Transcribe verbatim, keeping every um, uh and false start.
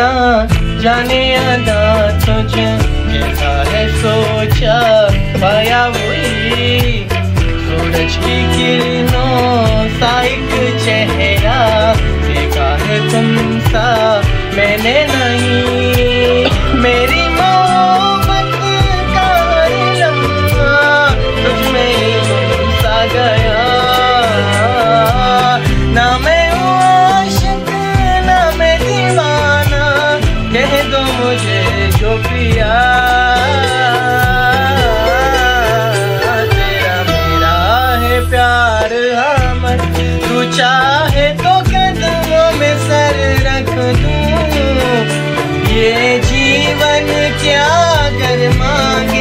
ना जाने अदा तुझे कैसा है सोचा पाया वही सूरज की किरणों सा एक चेहरा देखा है तुमसा मैंने नहीं मेरी मोहब्बत का लम्हा तुझ में गुम सा गया ना मैं हूँ आशिक ना मैं दीवाना कह दो मुझे जो पिया तेरा मेरा है प्यार हमर तू चाहे तो कदमों में सर रख दूं ये जीवन क्या कर मांगे